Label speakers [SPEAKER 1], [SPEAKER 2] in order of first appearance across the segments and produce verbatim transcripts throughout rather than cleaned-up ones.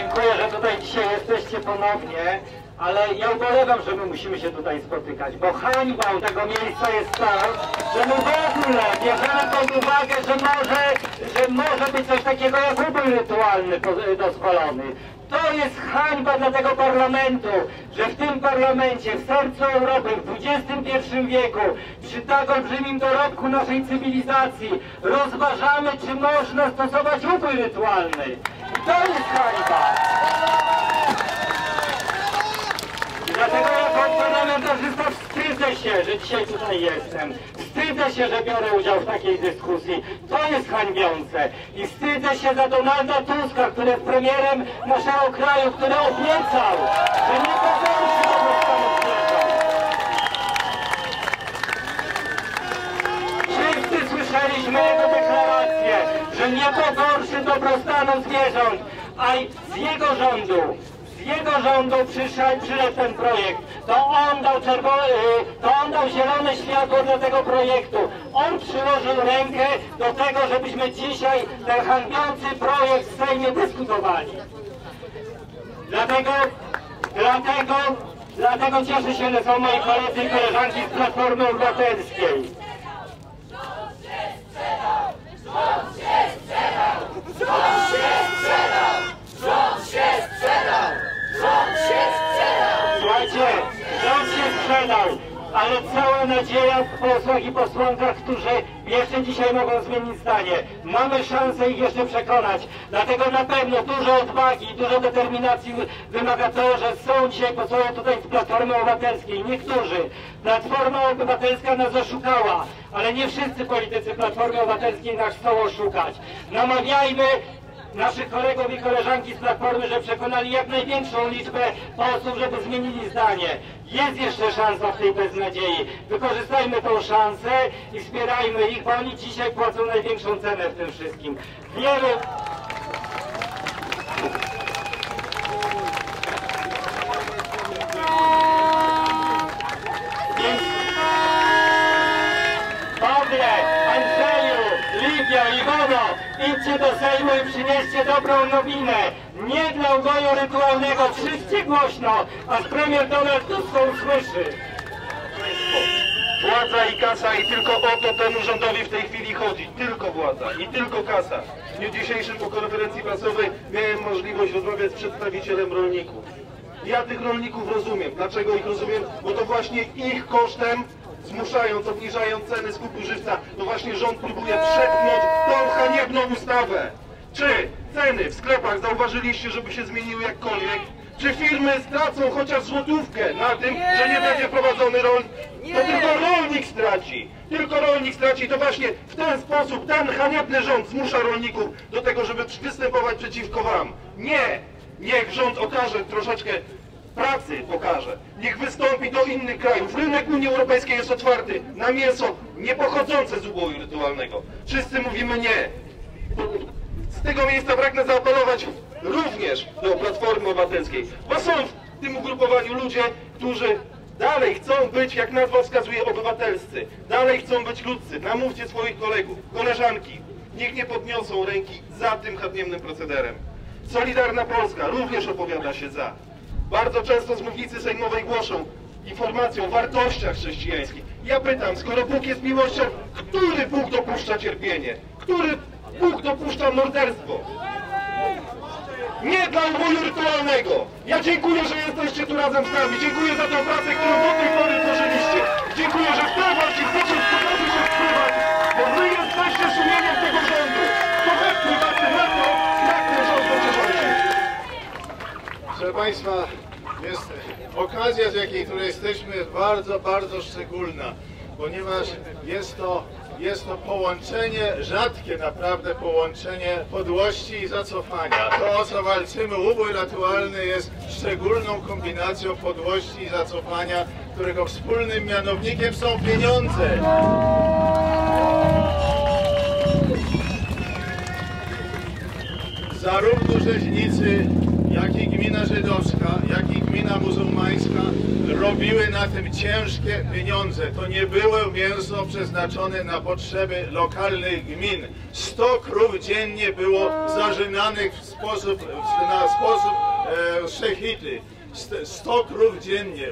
[SPEAKER 1] dziękuję, że tutaj dzisiaj jesteście ponownie, ale ja ubolewam, że my musimy się tutaj spotykać, bo hańbą tego miejsca jest to, że my w ogóle bierzemy pod uwagę, że może, że może być coś takiego jak ubój rytualny dozwolony. To jest hańba dla tego parlamentu, że w tym parlamencie, w sercu Europy, w dwudziestym pierwszym wieku, przy tak olbrzymim dorobku naszej cywilizacji, rozważamy, czy można stosować ubój rytualny. I to jest hańba. I dlatego jako parlamentarzysta wstydzę się, że dzisiaj tutaj jestem. Wstydzę się, że biorę udział w takiej dyskusji. To jest hańbiące. I wstydzę się za Donalda Tuska, który jest premierem naszego kraju, który obiecał, że nie pogorszy dobrostanu zwierząt. Wszyscy słyszeliśmy jego deklarację, że nie pogorszy dobrostanu zwierząt, a z jego rządu Z jego rządu przyszedł, przyszedł ten projekt. To on dał czerwone, to on dał zielone światło dla tego projektu. On przyłożył rękę do tego, żebyśmy dzisiaj ten hańbiący projekt w Sejmie dyskutowali. Dlatego, dlatego, dlatego cieszę się, że są moi koledzy i koleżanki z Platformy Obywatelskiej.
[SPEAKER 2] Rząd się sprzedał! Rząd się sprzedał! Rząd się sprzedał! Rząd się sprzedał! Rząd się sprzedał!
[SPEAKER 1] Słuchajcie, rząd się sprzedał, ale cała nadzieja w posłach i posłankach, którzy jeszcze dzisiaj mogą zmienić zdanie. Mamy szansę ich jeszcze przekonać. Dlatego na pewno dużo odwagi, dużo determinacji wymaga to, że są dzisiaj posłowie tutaj z Platformy Obywatelskiej. Niektórzy. Platforma Obywatelska nas oszukała, ale nie wszyscy politycy Platformy Obywatelskiej nas chcą oszukać. Namawiajmy naszych kolegów i koleżanki z Platformy, że przekonali jak największą liczbę osób, żeby zmienili zdanie. Jest jeszcze szansa w tej beznadziei. Wykorzystajmy tą szansę i wspierajmy ich, bo oni dzisiaj płacą największą cenę w tym wszystkim. Wielu... Więc... Pawle, Andrzeju, Lidia, Iwono, idźcie do Sejmu i przynieście dobrą nowinę. Nie dla uboju rytualnego, krzyczcie głośno, a premier Donald Tusk usłyszy.
[SPEAKER 3] Władza i kasa i tylko o to temu rządowi w tej chwili chodzi. Tylko władza i tylko kasa. W dniu dzisiejszym po konferencji prasowej miałem możliwość rozmawiać z przedstawicielem rolników. Ja tych rolników rozumiem. Dlaczego ich rozumiem? Bo to właśnie ich kosztem, zmuszając, obniżając ceny skupu żywca, to właśnie rząd próbuje przepchnąć tą haniebną ustawę. Czy ceny w sklepach zauważyliście, żeby się zmieniły jakkolwiek? Czy firmy stracą chociaż złotówkę na tym, nie. że nie będzie prowadzony rolnik? To tylko rolnik straci. Tylko rolnik straci. To właśnie w ten sposób ten haniebny rząd zmusza rolników do tego, żeby występować przeciwko wam. Nie! Niech rząd okaże troszeczkę pracy, pokaże. Niech wystąpi do innych krajów. Rynek Unii Europejskiej jest otwarty na mięso nie pochodzące z uboju rytualnego. Wszyscy mówimy nie. Z tego miejsca pragnę zaapelować również do Platformy Obywatelskiej, bo są w tym ugrupowaniu ludzie, którzy dalej chcą być, jak nazwa wskazuje, obywatelscy. Dalej chcą być ludzcy. Namówcie swoich kolegów, koleżanki. Niech nie podniosą ręki za tym haniebnym procederem. Solidarna Polska również opowiada się za. Bardzo często z mównicy sejmowej głoszą informację o wartościach chrześcijańskich. Ja pytam, skoro Bóg jest miłością, który Bóg dopuszcza cierpienie? Który Bóg dopuszcza morderstwo? Nie dla uboju rytualnego. Ja dziękuję, że jesteście tu razem z nami. Dziękuję za tę pracę, którą do tej pory tworzyliście. Dziękuję, że w ten właśnie chcecie wspólnoty się wpływać, bo wy jesteście sumieniem tego rządu. To wy wpływacie na to, jak ten rząd będzie rządzić.
[SPEAKER 4] Proszę Państwa, jest okazja, z jakiej tu jesteśmy, jest bardzo, bardzo szczególna, ponieważ jest to Jest to połączenie, rzadkie naprawdę połączenie podłości i zacofania. To, o co walczymy, ubój rytualny, jest szczególną kombinacją podłości i zacofania, którego wspólnym mianownikiem są pieniądze. Zarówno rzeźnicy, jak i gmina żydowska, jak i gmina muzułmańska zarobiły na tym ciężkie pieniądze. To nie było mięso przeznaczone na potrzeby lokalnych gmin. sto krów dziennie było zażynanych w sposób, na sposób e, szechity. sto krów dziennie.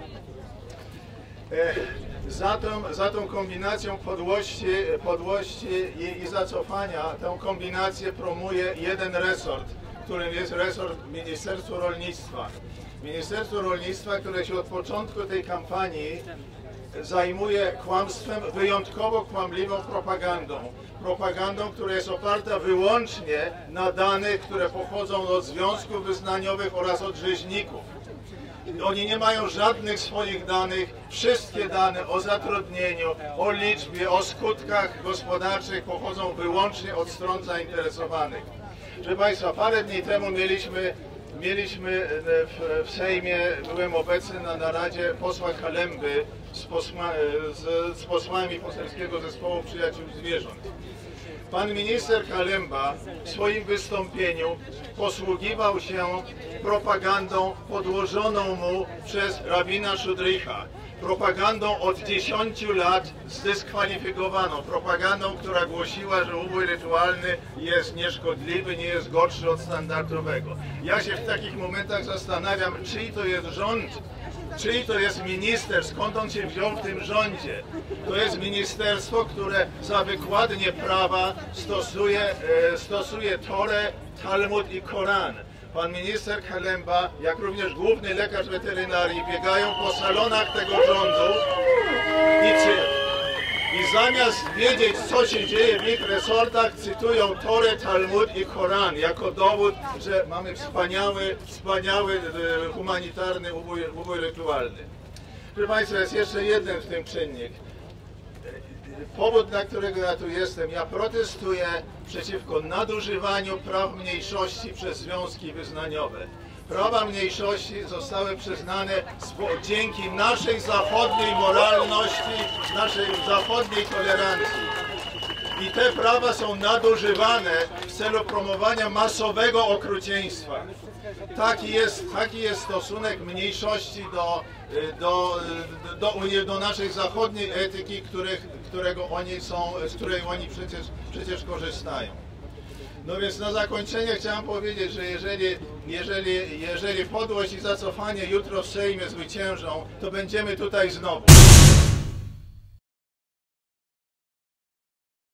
[SPEAKER 4] E, Za tą, za tą kombinacją podłości, podłości i, i zacofania, tę kombinację promuje jeden resort, którym jest resort Ministerstwa Rolnictwa. Ministerstwo Rolnictwa, które się od początku tej kampanii zajmuje kłamstwem, wyjątkowo kłamliwą propagandą. Propagandą, która jest oparta wyłącznie na danych, które pochodzą od związków wyznaniowych oraz od rzeźników. Oni nie mają żadnych swoich danych, wszystkie dane o zatrudnieniu, o liczbie, o skutkach gospodarczych pochodzą wyłącznie od stron zainteresowanych. Proszę Państwa, parę dni temu mieliśmy, mieliśmy w, w Sejmie, byłem obecny na naradzie posła Kalemby z, posła, z, z posłami Poselskiego Zespołu Przyjaciół Zwierząt. Pan minister Kalemba w swoim wystąpieniu posługiwał się propagandą podłożoną mu przez rabina Szudrycha. Propagandą od dziesięciu lat zdyskwalifikowaną. Propagandą, która głosiła, że ubój rytualny jest nieszkodliwy, nie jest gorszy od standardowego. Ja się w takich momentach zastanawiam, czyj to jest rząd, czyj to jest minister, skąd on się wziął w tym rządzie. To jest ministerstwo, które za wykładnię prawa stosuje, e, stosuje Torę, Talmud i Koran. Pan minister Kalemba, jak również główny lekarz weterynarii biegają po salonach tego rządu i, czy, i zamiast wiedzieć, co się dzieje w ich resortach, cytują Torę, Talmud i Koran jako dowód, że mamy wspaniały, wspaniały e, humanitarny ubój, ubój rytualny. Proszę Państwa, jest jeszcze jeden w tym czynnik. Powód, dla którego ja tu jestem, ja protestuję przeciwko nadużywaniu praw mniejszości przez związki wyznaniowe. Prawa mniejszości zostały przyznane dzięki naszej zachodniej moralności, naszej zachodniej tolerancji. I te prawa są nadużywane w celu promowania masowego okrucieństwa. Taki jest, taki jest stosunek mniejszości do, do, do, do, do naszej zachodniej etyki, których, którego oni są, z której oni przecież, przecież korzystają. No więc na zakończenie chciałem powiedzieć, że jeżeli, jeżeli, jeżeli podłość i zacofanie jutro w Sejmie zwyciężą, to będziemy tutaj znowu.